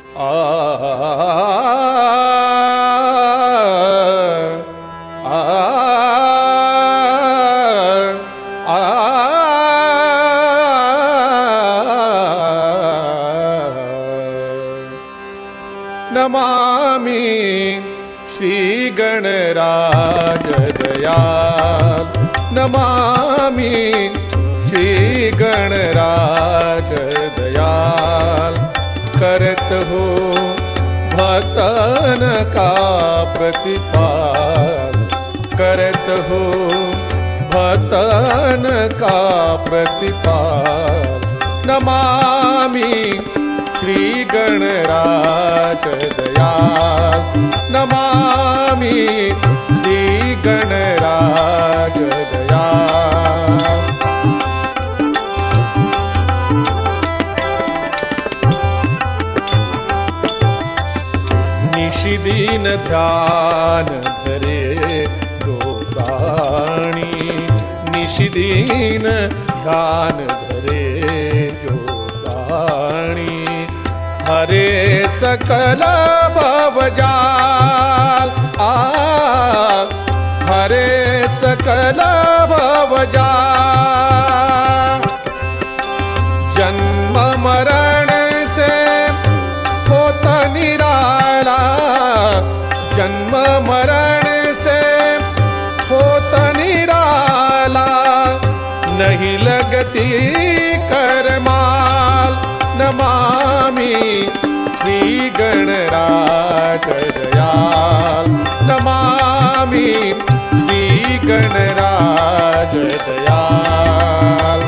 नमामि श्री गणराज दयाल, नमामि श्री गणराज दयाल। करत हो भक्तन का प्रतिपाल, करत हो भक्तन का प्रतिपाल। नमामि श्री गणराज दयाल, नमामि श्री गणराज दयाल। निशिदीन ध्यान धरे जो प्राणी, निशिदीन ध्यान धरे जो प्राणी। हरे सकल भवजाल, हरे सकल भवजाल। जन्म मरण से होत निराला, जन्म मरण से होत निराला। नहीं लगती करमाल, नमामि श्री गणराज दयाल, नमामि श्री गणराज दयाल।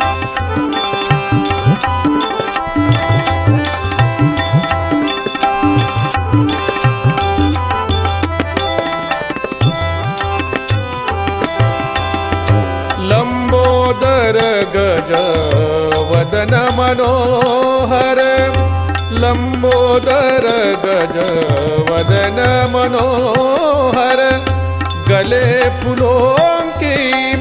लंबोदर गज वदन मनोहर, लंबोदर गज वदन मनोहर। गले फूलों की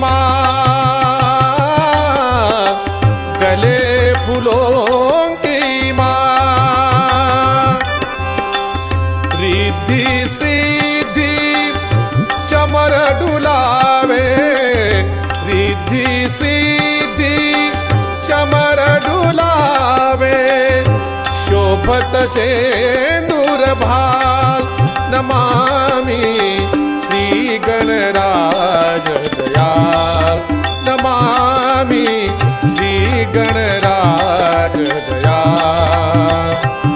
माला, गले फूलों की माला। रिद्धि सिद्धि चमर डुलावे, रिद्धि सिद्धि चमर डुलावे। शोभत सिंदूर भाल, नमामि श्री गणराज दयाल, नमामि श्री गणराज दयाल।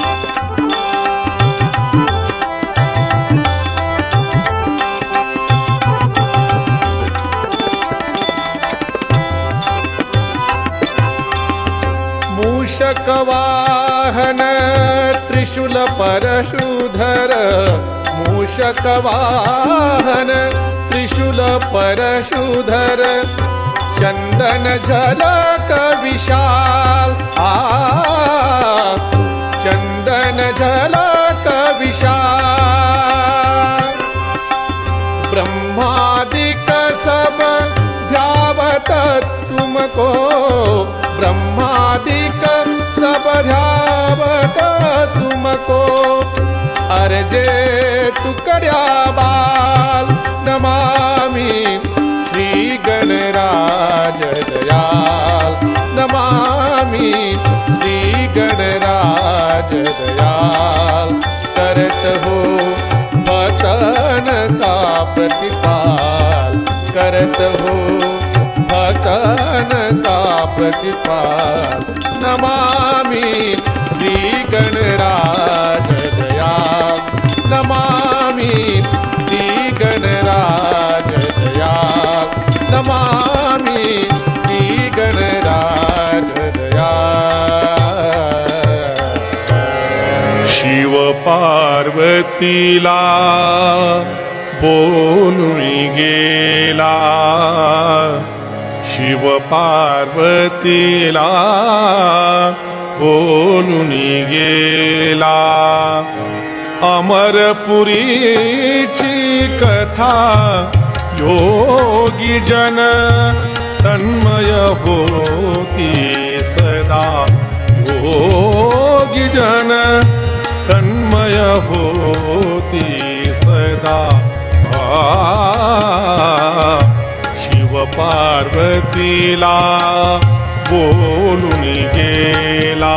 मूषक वाहन त्रिशूल परशुधर, मूषक वाहन त्रिशूल परशुधर। चंदन झलक विशाल, चंदन झलक विशाल। ब्रह्मादिक सब ध्यावत तुमको, ब्रह्मादिक सब ध्यावत तुमको। अर्जे टुकड़्या बाल, नमामि श्री गणराज दयाल, नमामि श्री गणराज दयाल। करत हो भक्तन का प्रतिपाल, करत हो भक्तन का प्रतिपाल। नमामि श्री गणराज दयाल, नमामि श्री गणराज दयाल, नमामि श्री गणराज दयाल। शिव पार्वतीला बोलून गेला, शिव पार्वतीला बोलून गेला। अमरपुरीची कथा योगी जन तन्मय होती सदा, योगी जन पार्वतीला बोलून गेला.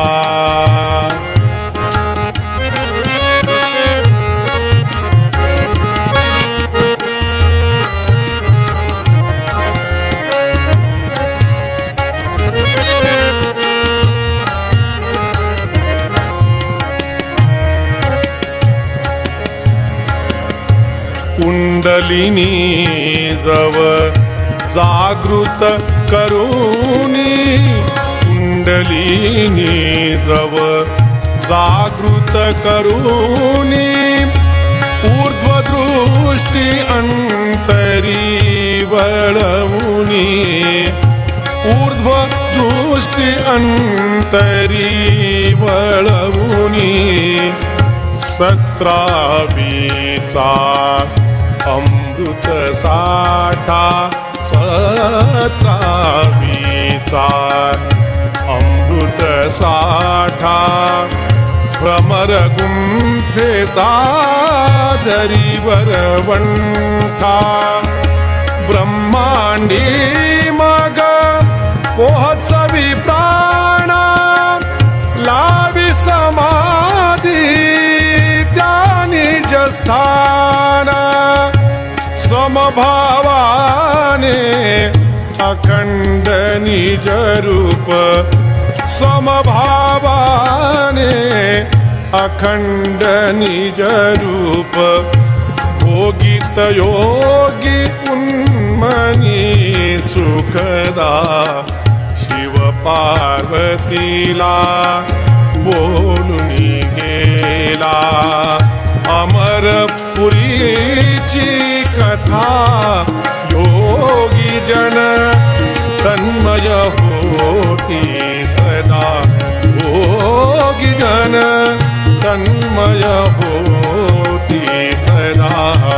कुंडलिनी जव जागृत करुणी, कुंडलिनी जव जागृत करुणी, ऊर्ध्वदृष्टी अंतरी वळवुनी, ऊर्ध्वदृष्टी अंतरी वळवुनी, 17वीचा अमृत साठा, 17वीचा अमृत साठा, भ्रमर गुंफेचा धरीवर वंठा, ब्रह्मांडी मग पोहचवी प्राणा, लावी समाधी त्यानी जस्थाना, समभावाने अखंड निज रूप, समभावाने अखंड निज रूप, भोगित योगी उन्मनी सुखदा, शिव पार्वतीला बोलून गेला. अमरपुरीची कथा योगी जन तन्मय होती सदा, योगी जन तन्मय होती सदा.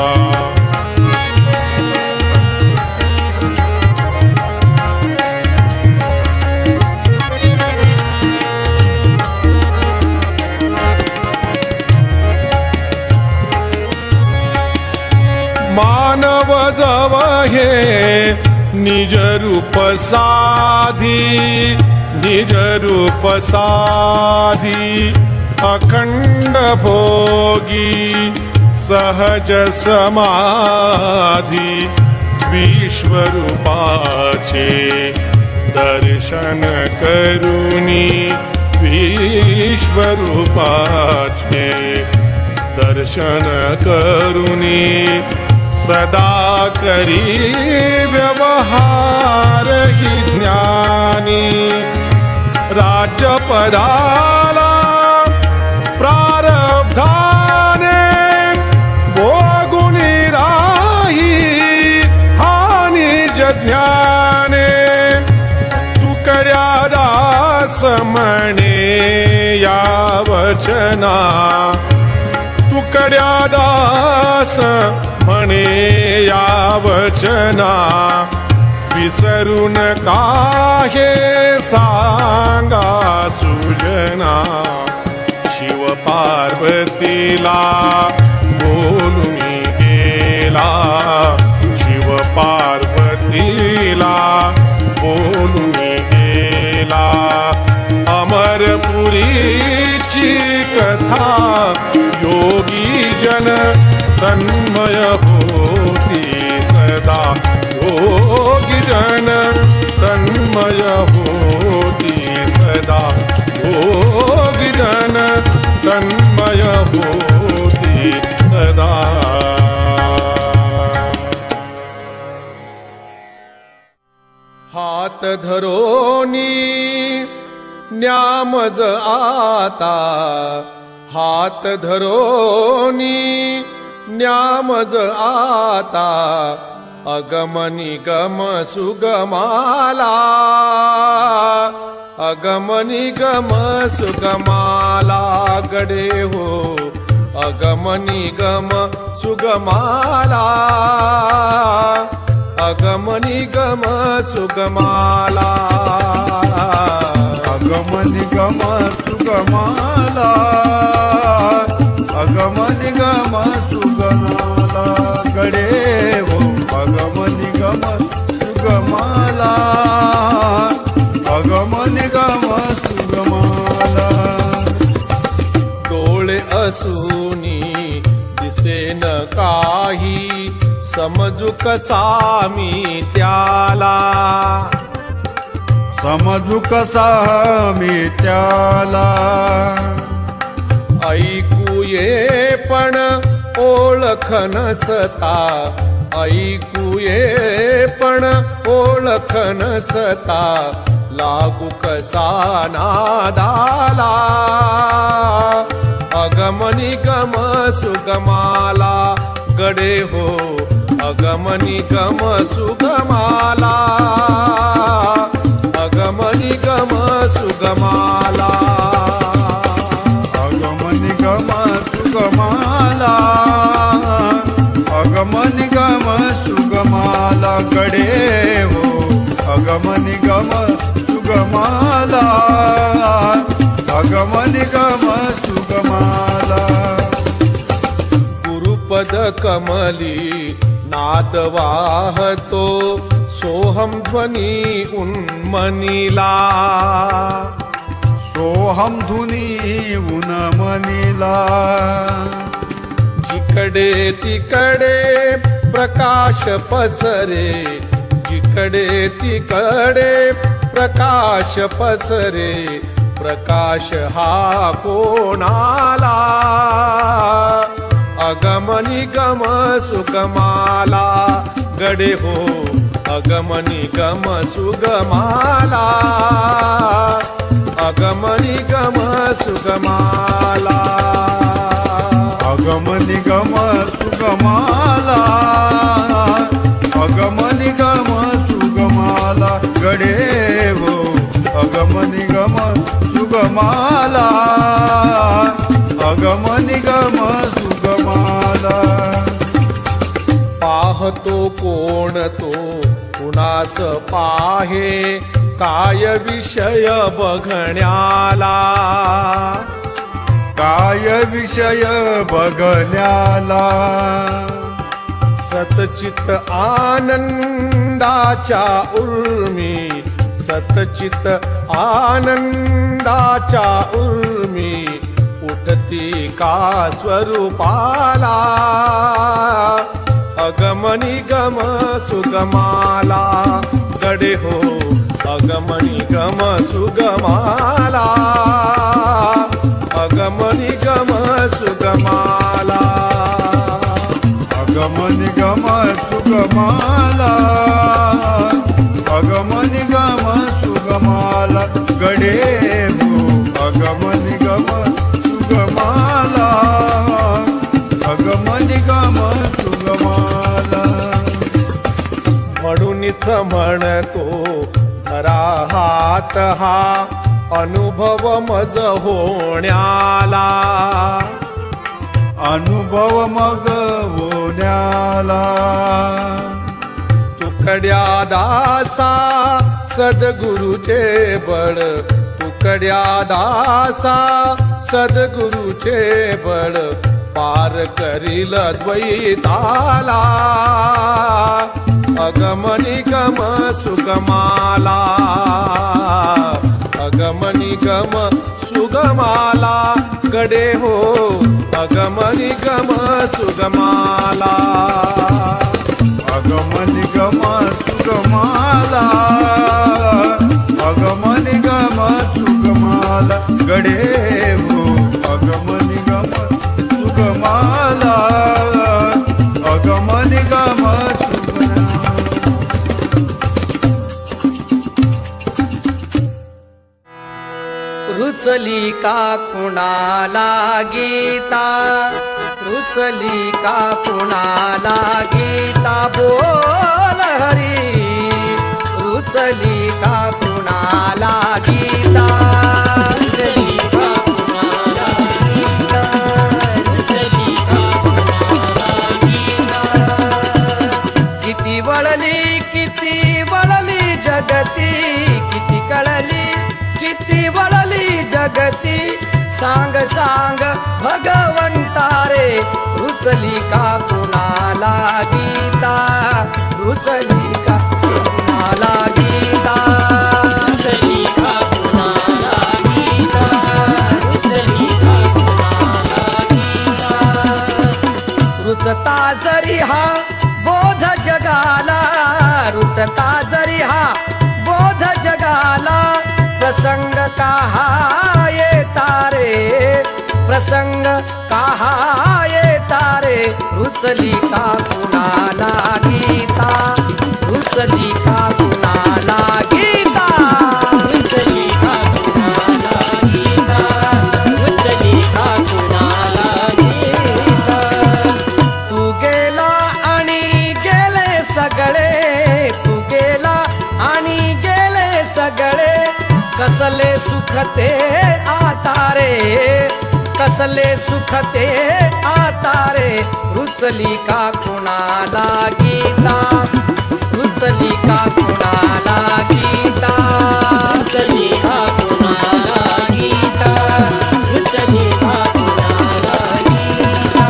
मानव जव हे निज रूप साधी, निज रूप साधी, अखंड भोगी सहज समाधी, विश्वरूपाचे दर्शन करुणी, विश्वरूपाचे दर्शन करुणी, सदा करी व्यवहार ही ज्ञानी, राज्यपदाला प्रारब्धाने भोगुनी राही हानी जज्ञाने, तू कर्या दास म्हणे या वचना, तू कर्या दास म्हणे या वचना, विसरून काहे सांगा सुजना, शिव पार्वतीला बोलून गेला, शिव पार्वतीला बोलून गेला. अमरपुरीची कथा योगी जन तन्मय होती सदा, योगी जन तन्मय होती सदा, योगी जन तन्मय होती सदा. हात धरोनी न्यामज आता, हात धरोनी न्यामज आता, अगम निगम सुगमाला, अगम निगम सुगमाला गडे हो, अगम निगम सुगमाला, अगम निगम सुगमाला, अगम निगम सुगमाला, अगम निगम सुगमाला गडे हो, अगम निगम सुगमाला. बसूनी दिसेन काही समजू कसा मी त्याला समजू कसा मी त्याला ऐकू ये पण ओळख नसता ऐकू ये पण ओळख नसता लागू कसा नादाला अगम निगम सुगमाला गडे हो अगम निगम सुगमाला अगम निगम सुगमाला अगम निगम सुगमाला अगम निगम सुगमाला गडे हो अगम निगम सुगमाला अगम निगम सुगमाला गुरुपद कमली नाद वाहतो सोहम ध्वनी उन्मनीला सोहम धुनी उन्मनीला जिकडे तिकडे प्रकाश पसरे जिकडे तिकडे प्रकाश पसरे प्रकाश हा कोणाला अगम निगम सुगमाला गडे हो अगम निगम सुगमाला अगम निगम सुगमाला अगम निगम सुगमाला अगम निगम सुगमाला गडे हो अगम निगम सुगमाला अगम निगम सुगमाला पाहतो कोण तो कुणास पाहे काय विषय बघण्याला काय विषय बघण्याला सतचित आनंदाच्या उर्मी सतचित आनंदाच्या उर्मी उठती का स्वरूपाला अगम निगम सुगमाला गडे हो अगम निगम सुगमाला अगम निगम सुगमाला अगम निगम सुगमाला अगम निगम सुगमाला गडे हो अगम निगम सुगमाला अगम निगम सुगमाला म्हणूनच म्हणतो धरा हात हा अनुभव मज होण्याला अनुभव मग होण्याला तुकड्या दासा सद्गुरुचे बळ तुकड्या दासा सद्गुरुचे बळ पार करील द्वैताला अगम निगम सुगमाला अगम निगम सुगमाला गडे हो अगम निगम सुगमाला अगम निगम सुगमाला अगम निगम सुगमाला गडे हो अगम निगम सुगमाला अगम निगम रुचली का कुणाला गीता रुचली का कुणाला गीता बोल हरी रुचली का कुणाला गीता रुचली का कुणाला गीता रुचली का कुणाला गीता किती वळली जगती किती कळली किती वळली जगती सांग सांग भगवंता रे रुचली का कुणाला गीता रुचली का कुणाला गीता रुचली का कुणाला गीता रुचली का कुणाला प्रसंग काहाये तारे रुचली का कुणाला गीता रुचली का कुणाला गीता रुचली का कुणाला गीता रुचली का कुणाला गीता तू गेला आणि गेले सगळे तू गेला आणि गेले सगळे कसले सुख ते आता रे कसले सुख ते आता रे रुचली का कुणाला गीता रुचली का कुणाला गीता रुचली का कुणाला गीता रुचली का कुणाला गीता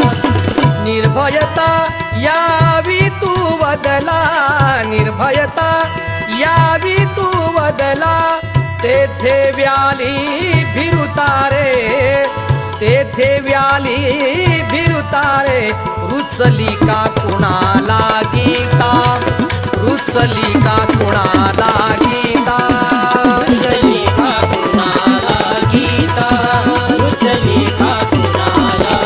निर्भयता यावी तू बदला निर्भयता यावी तू बदला तेथे व्याली भिरुतारे तेथे व्याली भिरुतारे रुचली का कुणाला गीता रुचली का कुणाला गीता रुचली का कुणाला गीता रुचली का कुणाला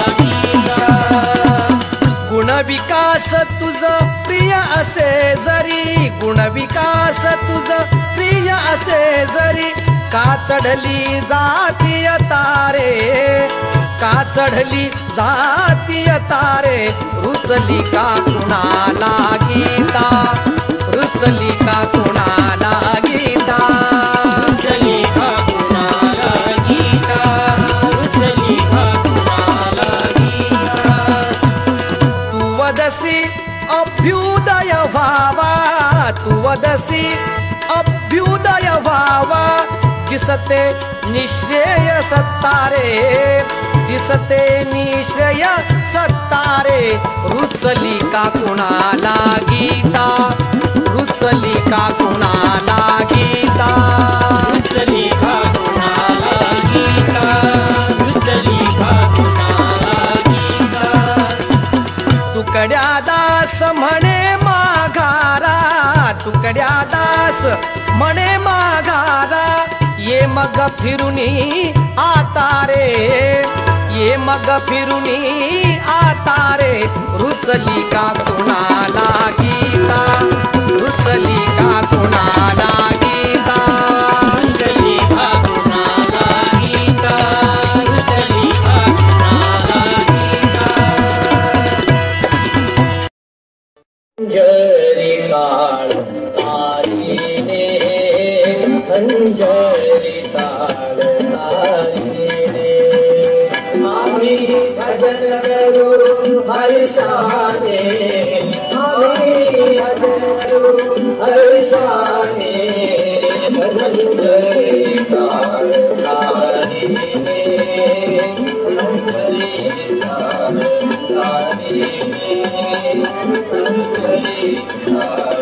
गीता गुणविकास तुझ प्रिय असे जरी गुणविकास तुझ प्रिय असे जरी का चढली जातीय तारे का चढली जातीय तारे रुचली का कुणाला गीता रुचली का कुणाला गीता रुचली का कुणाला गीता रुचली का कुणाला गीता तू वदसी अभ्युदय व्हावा तू वदसी अभ्युदय व्हावा दिसते निश्रेय सत्तारे दिसते निश्रेय सत्तारे रुचली का कुणाला गीता रुचली का कुणाला गीता रुचली का कुणाला गीता रुचली का कुणाला गीता तुकड्या दास म्हणे माघारा तुकड्या दास म्हणे माघारा ये मग फिरुनी आता रे ये मग फिरुनी आता रे रुचली का कुणाला गीता रुचली का कुणाला गीता रुचली का कुणाला गीता रुचली का कुणाला गीता अंजली ताल तारीने आम्ही भजन करू हर्षाने आम्ही भजन करू हर्षाने अंजली ताल तारीने अंजली ताल तारीने अंजली ताल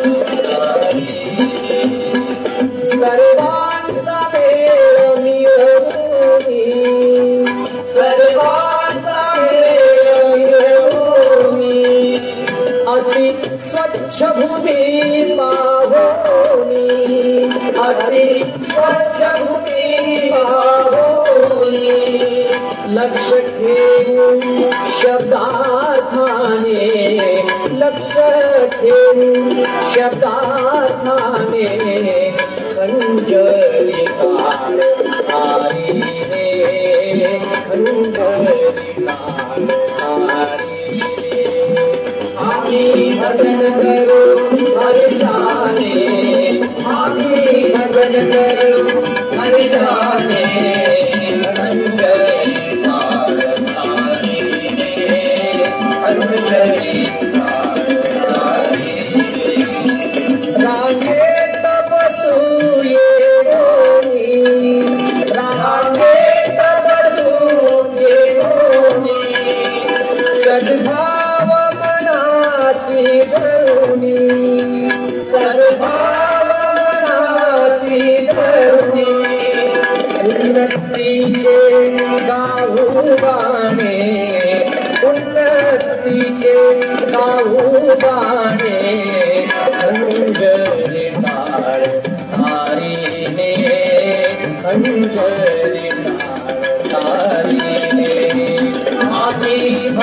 सर्वांचा वेळ मिळवूनी सर्वांचा वेळ मिळवूनी अति स्वच्छ भूमी पावोनी अति स्वच्छ भूमी पावोनी लक्ष ठेवून शब्दार्थाने लक्ष ठेवून शब्दार्थाने अंजली ताल तारीने अंजली ताल तारीने आम्ही भजन करू हर्षाने आम्ही भजन करू हर्षाने अंजली ताल तारीने अंजली ताल तारीने रांगे सद्भाव मनासी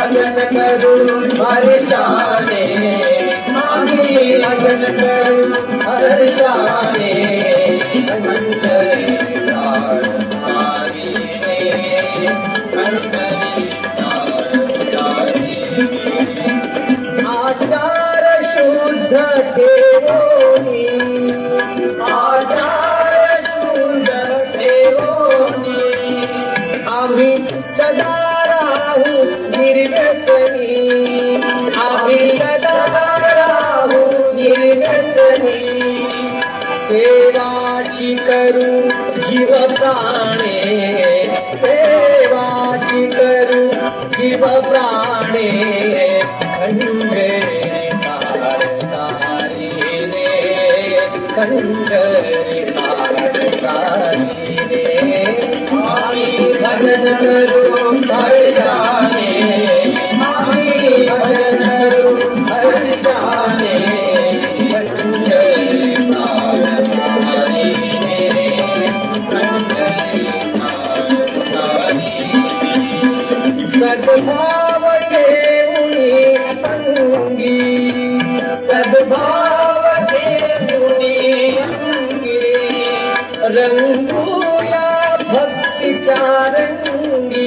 भजन करू हर्षाने आम्ही भजन करू हर्षाने कंठरी तार तारीने कंठरी तार आचार शुद्ध ठेवोनी आचार शुद्ध ठेवोनी आम्ही सदा राहू निर्व्यसनी आम्ही सदा राहू निर्व्यसनी सेवाची करू जीव प्राणे सेवाची करू जीव प्राणे कंठरी तार तारीने कंठरी तार तारीने आम्ही भजन करू हर्षाने आम्ही भजन करू हर्षाने कंठरी तार तारीने कंठरी तार तारीने सद्भाव ठेवूनी अंगी सद्भाव ठेवूनी अंगी रंगूया भक्तीच्या रंगी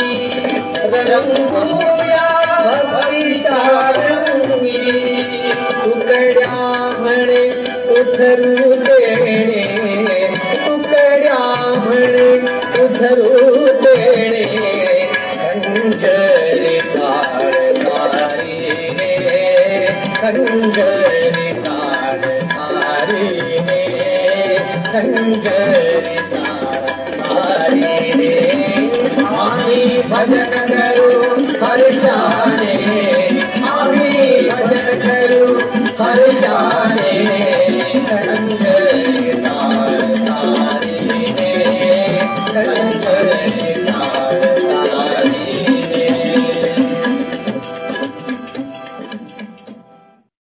रंगूया भक्तीच्या रंगी तुकड्या म्हणे उधरू देणे तुकड्या म्हणे उधरू देणे कंठरी तार तारीने कंठरी तार तारीने कंठरी तार तारीने आम्ही भजन करू हर्षाने